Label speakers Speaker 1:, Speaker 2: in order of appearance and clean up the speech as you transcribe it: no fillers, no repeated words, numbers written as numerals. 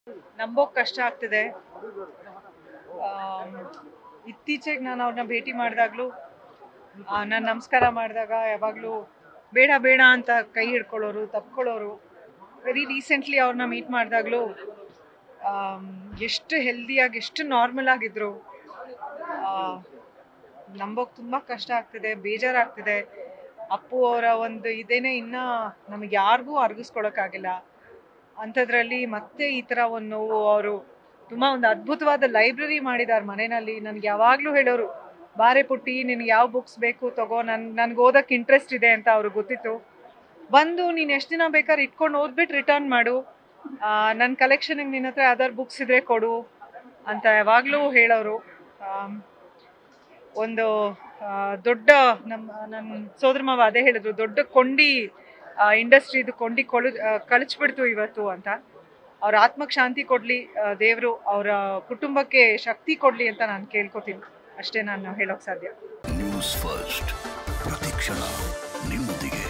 Speaker 1: ನಂಬೋಕ್ ಕಷ್ಟ ಆಗ್ತಿದೆ. ಇತ್ತೀಚೆಗೆ ನಾನು ಅವ್ರನ್ನ ಭೇಟಿ ಮಾಡಿದಾಗಲೂ ನಾನು ನಮಸ್ಕಾರ ಮಾಡಿದಾಗ ಯಾವಾಗಲೂ ಬೇಡ ಬೇಡ ಅಂತ ಕೈ ಹಿಡ್ಕೊಳ್ಳೋರು, ತಪ್ಕೊಳ್ಳೋರು. ವೆರಿ ರೀಸೆಂಟ್ಲಿ ಅವ್ರನ್ನ ಮೀಟ್ ಮಾಡಿದಾಗಲೂ ಎಷ್ಟು ಹೆಲ್ದಿಯಾಗಿ, ಎಷ್ಟು ನಾರ್ಮಲ್ ಆಗಿದ್ರು. ನಂಬೋಕ್ ತುಂಬ ಕಷ್ಟ ಆಗ್ತಿದೆ, ಬೇಜಾರಾಗ್ತಿದೆ. ಅಪ್ಪು ಅವರ ಒಂದು ಇದೇನೆ ಇನ್ನೂ ನಮಗೆ ಯಾರಿಗೂ ಅರ್ಗಿಸ್ಕೊಳಕ್ಕಾಗಿಲ್ಲ. ಅಂಥದ್ರಲ್ಲಿ ಮತ್ತೆ ಈ ಥರ ಒಂದು ನೋವು. ಅವರು ತುಂಬ ಒಂದು ಅದ್ಭುತವಾದ ಲೈಬ್ರರಿ ಮಾಡಿದ್ದಾರೆ ಮನೆಯಲ್ಲಿ. ನನಗೆ ಯಾವಾಗಲೂ ಹೇಳೋರು, ಬಾರೆ ಪುಟ್ಟಿ ನಿನಗೆ ಯಾವ ಬುಕ್ಸ್ ಬೇಕು ತಗೋ, ನನಗೆ ಓದೋಕ್ಕೆ ಇಂಟ್ರೆಸ್ಟ್ ಇದೆ ಅಂತ ಅವ್ರಿಗೆ ಗೊತ್ತಿತ್ತು. ಬಂದು ನೀನು ಎಷ್ಟು ದಿನ ಬೇಕಾದ್ರೆ ಇಟ್ಕೊಂಡು ಓದ್ಬಿಟ್ಟು ರಿಟರ್ನ್ ಮಾಡು, ನನ್ನ ಕಲೆಕ್ಷನಿಗೆ ನಿನ್ನ ಹತ್ರ ಯಾವ್ದಾದ್ರು ಬುಕ್ಸ್ ಇದ್ರೆ ಕೊಡು ಅಂತ ಯಾವಾಗಲೂ ಹೇಳೋರು. ಒಂದು ದೊಡ್ಡ ನನ್ನ ಸೋದರ ಮಾವ ಅದೇ ಹೇಳಿದ್ರು, ದೊಡ್ಡ ಕೊಂಡಿ ಇಂಡಸ್ಟ್ರಿದು ಕೊಂಡಿ ಕಳಚ್ಬಿಡ್ತು ಇವತ್ತು ಅಂತ. ಅವ್ರ ಆತ್ಮಕ್ಕೆ ಶಾಂತಿ ಕೊಡಲಿ ದೇವರು, ಅವರ ಕುಟುಂಬಕ್ಕೆ ಶಕ್ತಿ ಕೊಡಲಿ ಅಂತ ನಾನು ಕೇಳ್ಕೊತೀನಿ. ಅಷ್ಟೇ ನಾನು ಹೇಳೋಕ್ಕೆ ಸಾಧ್ಯ.
Speaker 2: ನ್ಯೂಸ್ ಫಸ್ಟ್ ಪ್ರತಿಕ್ಷಣ ನಿಮ್ಮೊಂದಿಗೆ.